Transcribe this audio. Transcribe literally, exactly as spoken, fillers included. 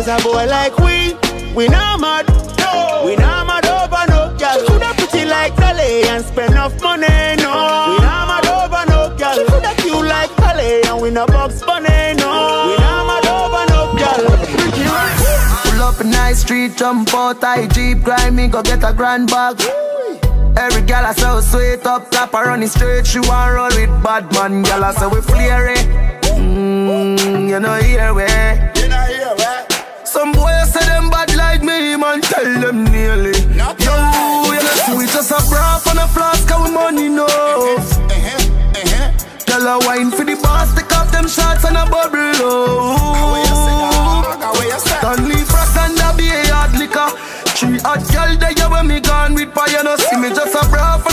Cause a boy like we, we not mad. No. We not mad over no girl. Coulda pretty like Kale and spend enough money, no. We not mad over no girl. She coulda cute like Kale and we no box bunny, no. We not mad over no girl. Pull up a nice street, jump out, I Jeep, grind me, go get a grand bag. Every gal I so sweet up top, I run the straight, she want roll with bad man. Gal I say we flare it. Mmm, you know here we. You know here we. Some boys say them bad like me, man, tell them nearly. Yo, you know we just a braff and a flask of money, no. Gal I wine for the boss, take off them shots and a bubble, oh. Don't leave frost and a be a hard liquor. Three hot girl there when me gone with fire, no see me just a braff.